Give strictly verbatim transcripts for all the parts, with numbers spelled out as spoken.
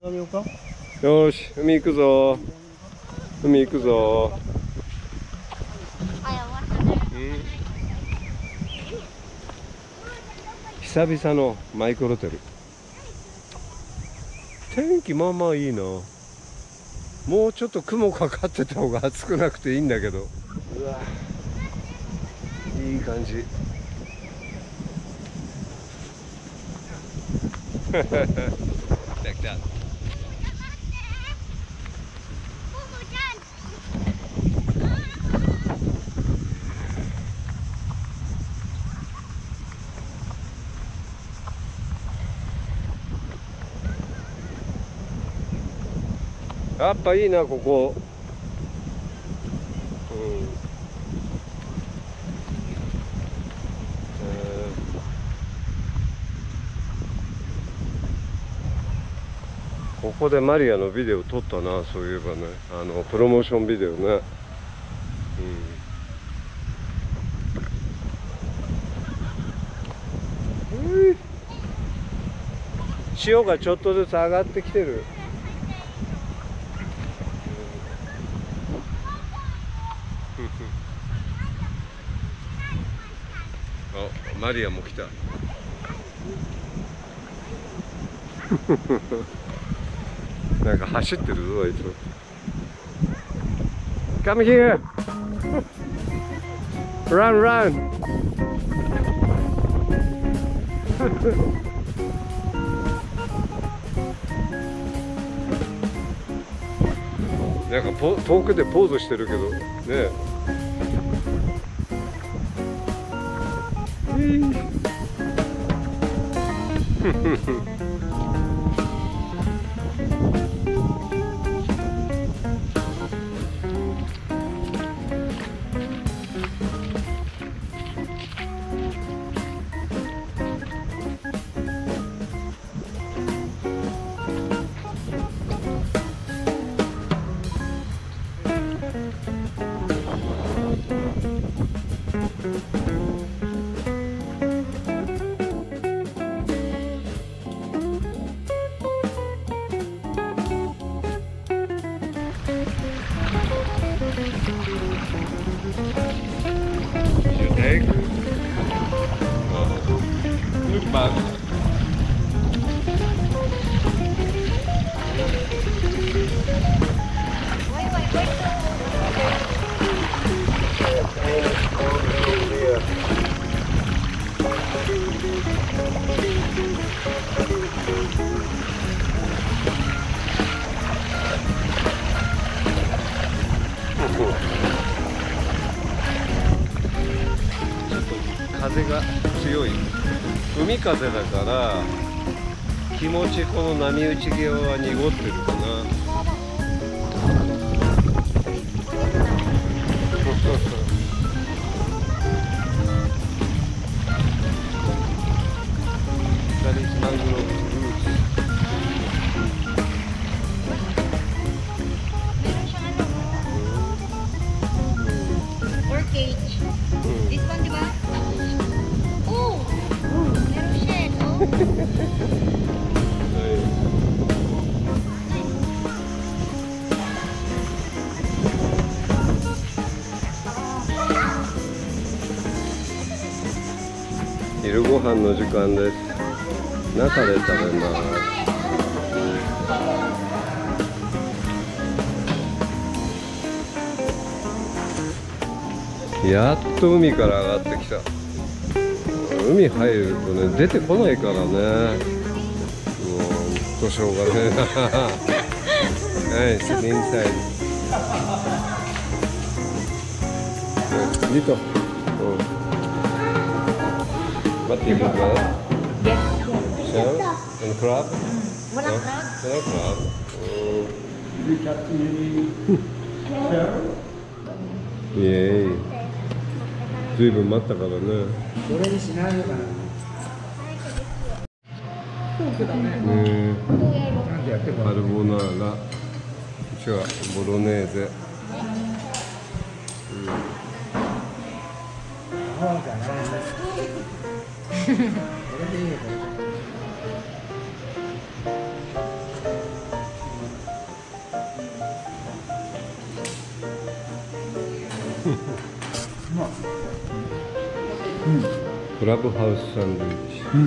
よし、海行くぞ。海行くぞ。うん、久々のマイクロテル。天気まあまあいいな。もうちょっと雲かかってた方が暑くなくていいんだけど。うわ、いい感じ。来た来た。やっぱいいなここ。うん、えー、ここでマリアのビデオ撮ったな、そういえばね。あのプロモーションビデオね。うん、潮がちょっとずつ上がってきてる。あ、マリアも来た。なんか走ってるぞあいつ。Come here! Run, run! なんかポ遠くでポーズしてるけどねえ。風が強い、海風だから気持ちこの波打ち際は濁ってるかな。サリスマングローブルーツ。 Orchid. This one, di ba? Oh! Meron siya, no? 昼ご飯の時間です。中で食べます。やっと海から上がってきた。海入るとね、出てこないからね。もうほんとしょうがねえな。はい、sit inside。リト。What do you put there? Shell and crab? Walang crab? No crab. Oh. イエーイ。ずいぶん待ったからね。 どれにしないのかな。フォークだね。 ねえ。 なんでやってるカルボナーラ。こっちはボロネーゼ。うん。 ああじゃない。これでいいよこれ。 クラブハウスサンドイッチ。 うん。 うん。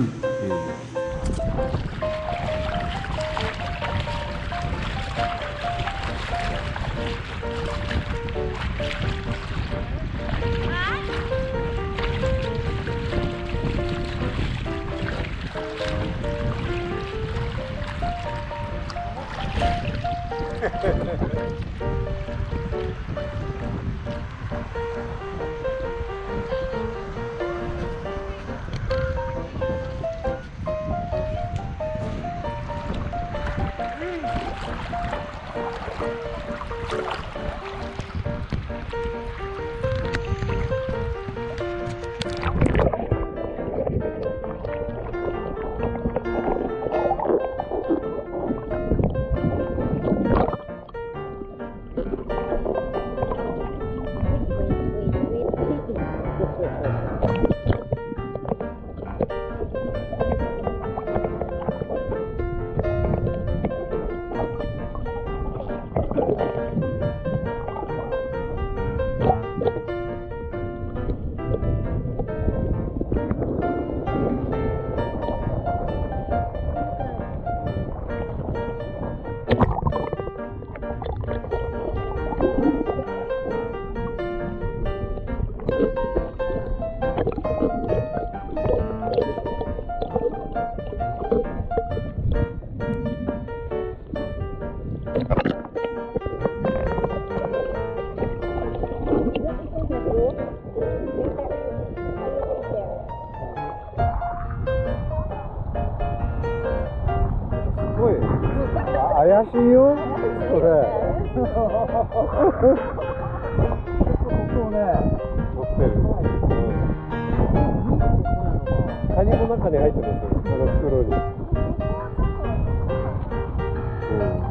怪しいよ、それ。ここをね、持ってる。カニの中に入ってますよ、この袋に。うん。